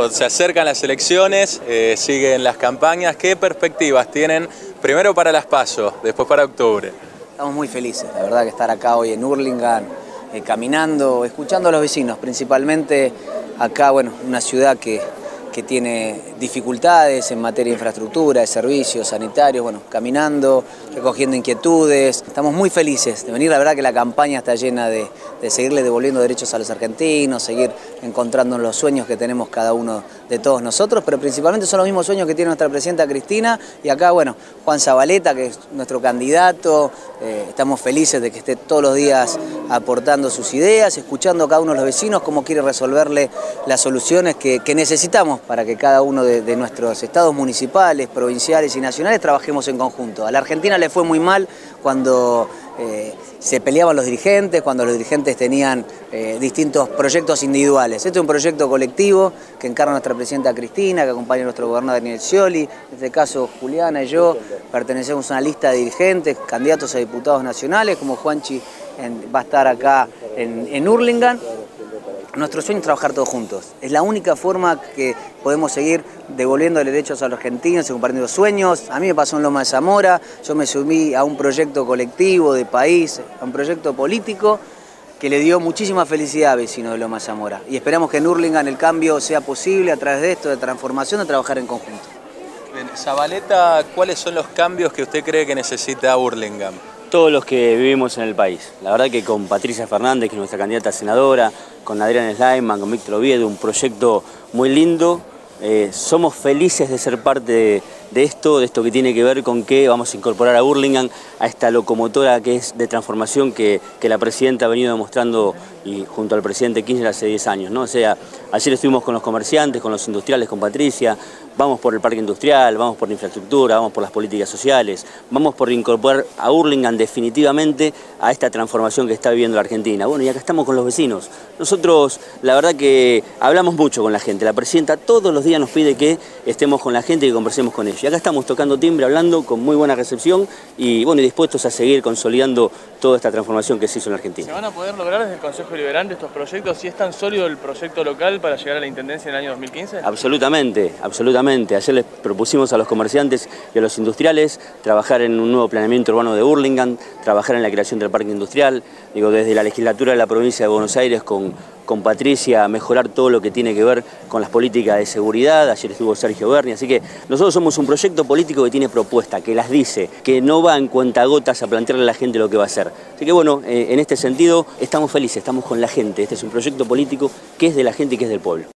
se acercan las elecciones, siguen las campañas. ¿Qué perspectivas tienen primero para las PASO, después para octubre? Estamos muy felices, la verdad, que estar acá hoy en Hurlingham, caminando, escuchando a los vecinos, principalmente acá, bueno, una ciudad que tiene dificultades en materia de infraestructura, de servicios sanitarios, bueno, caminando, recogiendo inquietudes. Estamos muy felices de venir, la verdad que la campaña está llena de seguirle devolviendo derechos a los argentinos, seguir encontrando los sueños que tenemos cada uno de todos nosotros, pero principalmente son los mismos sueños que tiene nuestra presidenta Cristina y acá, bueno, Juan Zabaleta, que es nuestro candidato. Estamos felices de que esté todos los días aportando sus ideas, escuchando a cada uno de los vecinos cómo quiere resolverle las soluciones que necesitamos para que cada uno de nuestros estados municipales, provinciales y nacionales trabajemos en conjunto. A la Argentina le fue muy mal cuando se peleaban los dirigentes, cuando los dirigentes tenían distintos proyectos individuales. Este es un proyecto colectivo que encarna nuestra presidenta Cristina, que acompaña a nuestro gobernador Daniel Scioli. En este caso, Juliana y yo pertenecemos a una lista de dirigentes, candidatos a diputados nacionales, como Juanchi va a estar acá en Hurlingham. Nuestro sueño es trabajar todos juntos. Es la única forma que podemos seguir devolviendo derechos a los argentinos y compartiendo sueños. A mí me pasó en Loma de Zamora, yo me sumí a un proyecto colectivo de país, a un proyecto político que le dio muchísima felicidad a vecinos de Loma de Zamora. Y esperamos que en Hurlingham el cambio sea posible a través de esto, de transformación, de trabajar en conjunto. Bien, Zabaleta, ¿cuáles son los cambios que usted cree que necesita Hurlingham? Todos los que vivimos en el país. La verdad que con Patricia Fernández, que es nuestra candidata a senadora, con Adrián Sleiman, con Víctor Oviedo, un proyecto muy lindo. Somos felices de ser parte de esto que tiene que ver con que vamos a incorporar a Hurlingham a esta locomotora que es de transformación que la presidenta ha venido demostrando y junto al presidente Kirchner hace 10 años, ¿no? O sea, ayer estuvimos con los comerciantes, con los industriales, con Patricia, vamos por el parque industrial, vamos por la infraestructura, vamos por las políticas sociales, vamos por incorporar a Hurlingham definitivamente a esta transformación que está viviendo la Argentina. Bueno, y acá estamos con los vecinos. Nosotros, la verdad que hablamos mucho con la gente. La presidenta todos los días nos pide que estemos con la gente y que conversemos con ellos. Y acá estamos tocando timbre, hablando con muy buena recepción y bueno, y dispuestos a seguir consolidando toda esta transformación que se hizo en la Argentina. ¿Se van a poder lograr desde el Consejo Deliberante estos proyectos? ¿Si es tan sólido el proyecto local para llegar a la Intendencia en el año 2015? Absolutamente, absolutamente. Ayer les propusimos a los comerciantes y a los industriales trabajar en un nuevo planeamiento urbano de Hurlingham, trabajar en la creación del parque industrial, digo, desde la legislatura de la provincia de Buenos Aires con Patricia, mejorar todo lo que tiene que ver con las políticas de seguridad. Ayer estuvo Sergio Berni, así que nosotros somos un proyecto político que tiene propuesta, que las dice, que no va en cuentagotas a plantearle a la gente lo que va a hacer. Así que bueno, en este sentido estamos felices, estamos con la gente. Este es un proyecto político que es de la gente y que es del pueblo.